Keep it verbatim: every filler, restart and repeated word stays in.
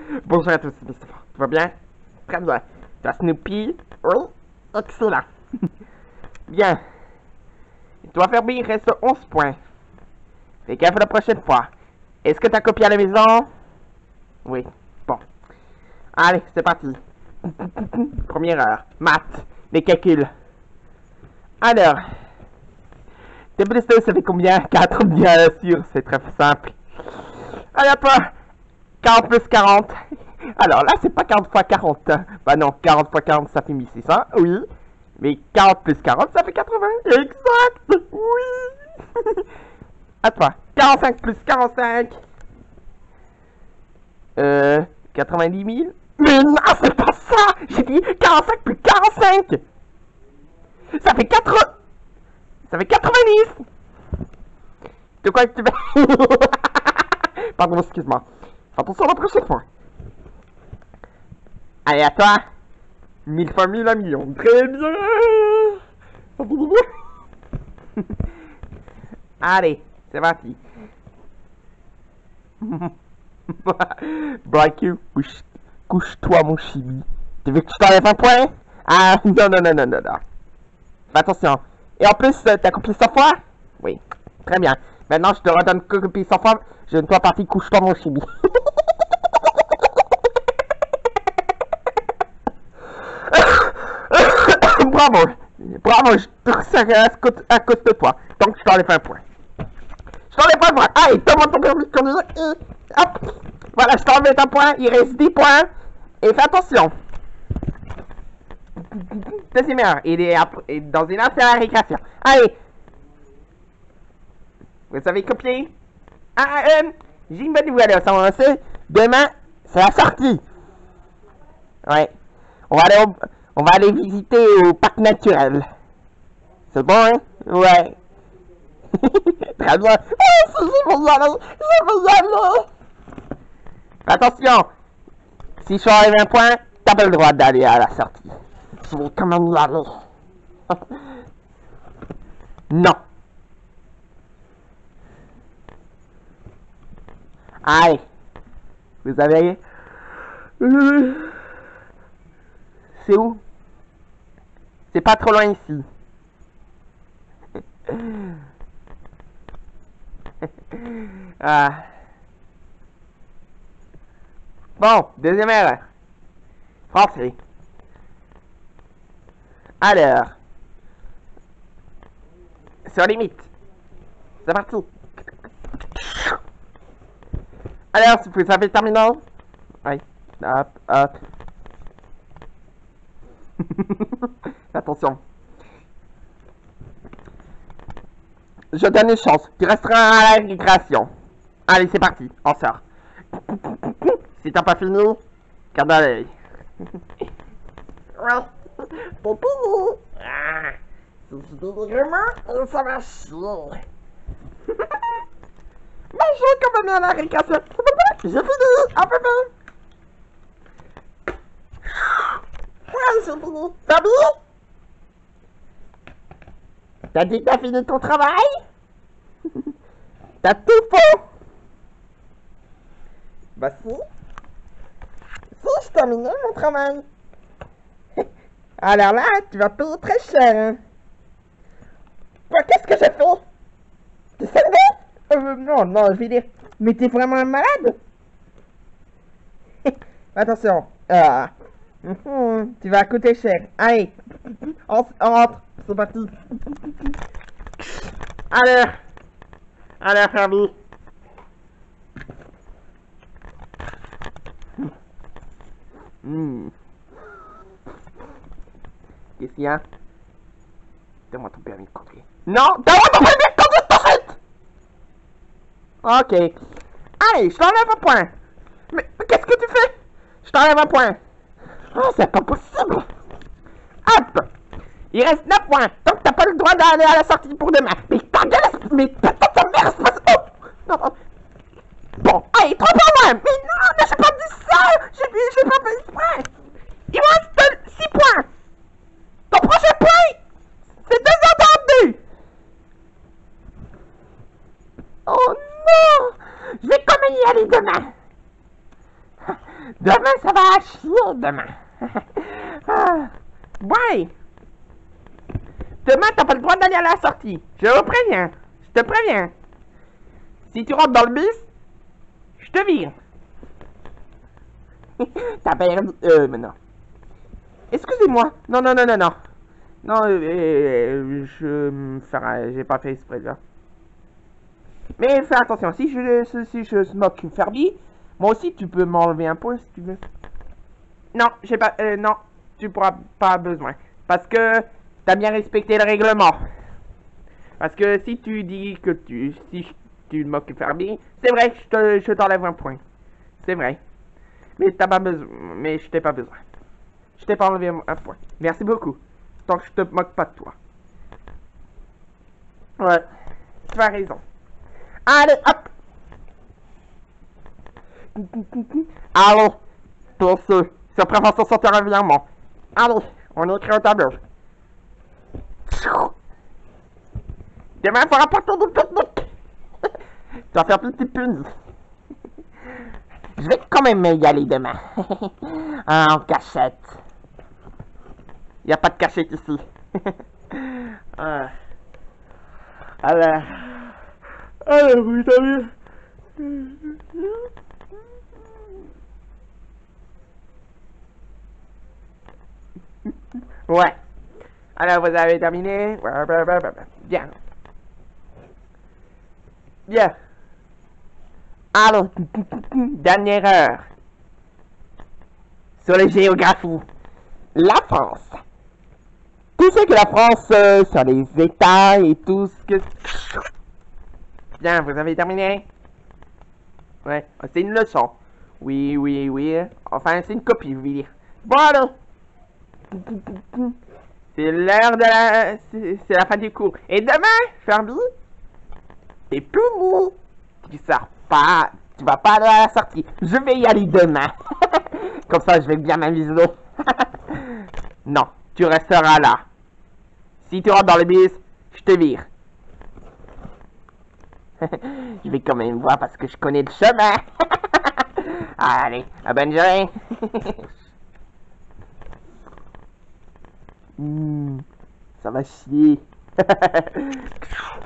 Bonjour à tous, c'est Mister Four. Tout va bien? Très bien. T'as Snoopy? Oui? Excellent. Bien. Tu dois faire bien, il reste onze points. Fais gaffe la prochaine fois. Est-ce que t'as copié à la maison? Oui. Bon. Allez, c'est parti. Première heure. Maths. Les calculs. Alors. T plus deux, ça fait combien? quatre, bien sûr. C'est très simple. Allez, hop. quarante plus quarante. Alors là, c'est pas quarante fois quarante. Bah non, quarante fois quarante, ça fait mille six cents. Oui. Mais quarante plus quarante, ça fait quatre-vingts. Exact. Oui. À toi. quarante-cinq plus quarante-cinq. Euh... quatre-vingt-dix mille. Mais non, c'est pas ça. J'ai dit quarante-cinq plus quarante-cinq. Ça fait quatre... Ça fait quatre-vingt-dix. De quoi que tu veux? Pardon, excuse-moi. Fais attention la prochaine fois. Allez, à toi. Mille fois mille, un million. Très bien. Allez, c'est parti. Braque, couche, couche-toi, mon chibi. Tu veux que je t'enlève un point? Ah, non, non, non, non, non, non. Fais attention. Et en plus, t'as copié cent fois? Oui. Très bien. Maintenant, je te redonne copier cent fois. Je ne dois partir, couche-toi, mon chibi. Bravo. Bravo, je te resserre à cause de toi. Donc, je t'enlève un point. Je t'enlève un point. Allez, donne-moi ton permis de conduire. Et hop. Voilà, je t'enlève un point. Il reste dix points. Et fais attention. Deuxième heure. Et, et dans une heure, c'est la récréation. Allez. Vous avez copié? Ah, euh, j'ai une bonne nouvelle. Ça va lancer. Demain, c'est la sortie. Ouais. On va aller, au, on va aller visiter au parc naturel. C'est bon, hein? Ouais. Très bien. Oh, si je veux y aller, je veux y aller. Attention. Si je enlève un point, t'as pas le droit d'aller à la sortie. Je vais quand même y aller. Non. Allez. Vous avez... C'est où? C'est pas trop loin ici. Ah. Bon, deuxième erreur. Français. Alors. Sur limite. C'est parti. Alors, si vous savez le terminal. Oui. Hop, hop. Attention. Je donne une chance. Tu resteras à la récréation. Allez, c'est parti. On sort. Si t'as pas fini, garde à l'œil. Ouais. C'est fini. Ah. Si je dis vraiment, ça va chier. Bonjour, comme on est à la récréation. J'ai fini. Un peu bien. Ouais, j'ai fini. T'as bien? T'as dit que t'as fini ton travail? T'as tout faux? Bah si. Si, je terminé mon travail. Alors là, tu vas payer très cher. Hein. Quoi, qu'est-ce que j'ai fait? Tu sais euh, non, non, je vais dire. Mais t'es vraiment un malade? Attention. Ah. Mmh, tu vas coûter cher. Allez. On, on rentre. C'est parti. Allez. Allez, Fabi. Mmh. Qu'est-ce qu'il y a? Donne-moi ton permis de conduire. Non! Donne-moi ton permis de conduire tout de suite! Ok. Allez, je t'enlève un point. Mais, mais qu'est-ce que tu fais? Je t'enlève un point. Oh, c'est pas possible. Hop! Il reste neuf points. Donc t'as pas le droit d'aller à la sortie pour demain. Mais ta gueule, mais ta mère, oh! Non, non. Bon, allez, trois points moins. Mais non, mais j'ai pas dit ça. J'ai j'ai pas fait exprès. Il me reste six points. Ton prochain point, c'est deux heures trente-deux. Oh non. Je vais quand même y aller demain. Demain, ça va chier, demain. Ah, ouais. Demain, t'as pas le droit d'aller à la sortie. Je vous préviens. Je te préviens. Si tu rentres dans le bus, je te vire. T'as perdu... Euh, mais non. Excusez-moi. Non, non, non, non, non. Non, euh, euh, je me ferai... J'ai pas fait exprès, là. Mais fais attention. Si je, si je smoke Furby, moi aussi, tu peux m'enlever un point si tu veux. Non, j'ai pas... Euh, non, tu pourras pas besoin. Parce que t'as bien respecté le règlement. Parce que si tu dis que tu... Si tu moques Furby, c'est vrai que je te, je t'enlève un point. C'est vrai. Mais t'as pas besoin. Mais je t'ai pas besoin. Je t'ai pas enlevé un point. Merci beaucoup. Tant que je te moque pas de toi. Ouais. Tu as raison. Allez, hop. Allez. Pour ceux. Sur prévention santé régulièrement. Allez. On écrit au tableau. Demain, il faut rapporter du pique-nique. Tu vas faire plus de puni. Je vais quand même y aller demain. Ah, en cachette. Il n'y a pas de cachette ici. Ah. Alors. Alors, vous savez. Ouais. Alors, vous avez terminé. Bien. Bien. Alors, dernière heure. Sur les géographies. La France. Tu sais que la France, euh, sur les États et tout ce que... Bien, vous avez terminé? Ouais, c'est une leçon. Oui, oui, oui. Enfin, c'est une copie, je veux dire. Bon, alors. C'est l'heure de la... C'est la fin du cours. Et demain, Furby, t'es puni. Tu sors pas... Tu vas pas aller à la sortie. Je vais y aller demain. Comme ça, je vais bien m'amuser. Non, tu resteras là. Si tu rentres dans le bus, je te vire. Je vais quand même voir parce que je connais le chemin. Allez, à bonne journée. Mmh, ça va chier.